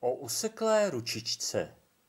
O useklé ručičce.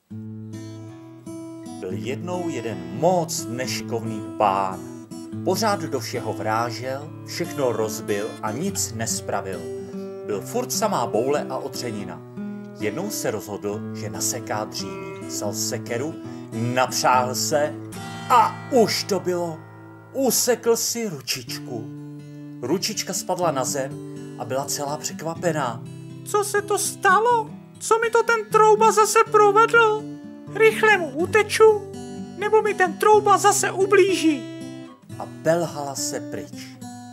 Byl jednou jeden moc nešikovný pán. Pořád do všeho vrážel, všechno rozbil a nic nespravil. Byl furt samá boule a otřenina. Jednou se rozhodl, že naseká dříví. Vzal sekeru, napřáhl se a už to bylo. Usekl si ručičku. Ručička spadla na zem a byla celá překvapená. Co se to stalo? Co mi to ten trouba zase provedl? Rychle mu uteču, nebo mi ten trouba zase ublíží? A belhala se pryč.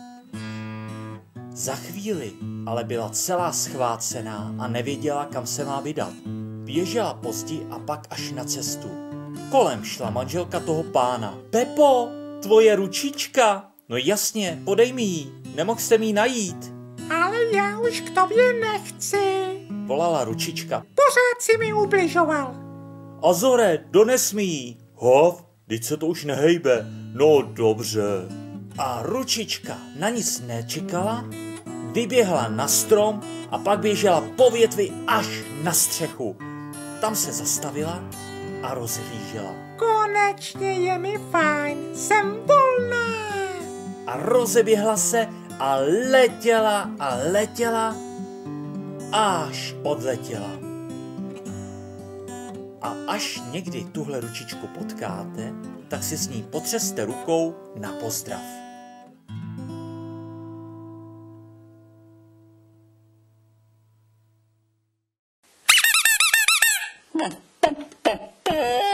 Za chvíli ale byla celá schvácená a nevěděla, kam se má vydat. Běžela po zdi a pak až na cestu. Kolem šla manželka toho pána. Pepo, tvoje ručička. No jasně, podej mi ji, nemohl jste mi ji najít. Ale já už k tobě nechci. Volala ručička. Pořád si mi ubližoval. Azore, dones mi ji. Hov, vždyť se to už nehejbe. No dobře. A ručička na nic nečekala, vyběhla na strom a pak běžela po větvi až na střechu. Tam se zastavila a rozhlížela. Konečně je mi fajn, jsem volná. A rozeběhla se a letěla, až odletěla. A až někdy tuhle ručičku potkáte, tak si s ní potřeste rukou na pozdrav. Ha ha ha ha!